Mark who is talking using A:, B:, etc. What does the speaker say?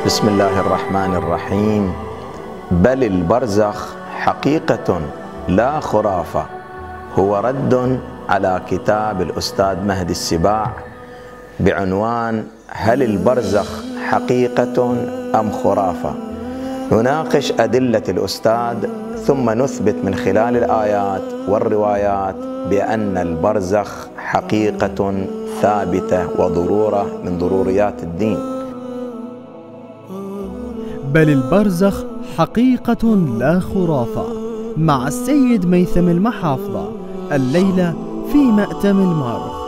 A: بسم الله الرحمن الرحيم. بل البرزخ حقيقة لا خرافة، هو رد على كتاب الأستاذ مهدي السباع بعنوان هل البرزخ حقيقة أم خرافة؟ نناقش أدلة الأستاذ ثم نثبت من خلال الآيات والروايات بأن البرزخ حقيقة ثابتة وضرورة من ضروريات الدين.
B: بل البرزخ حقيقة لا خرافة، مع السيد ميثم المحافظة، الليلة في مأتم المعروف.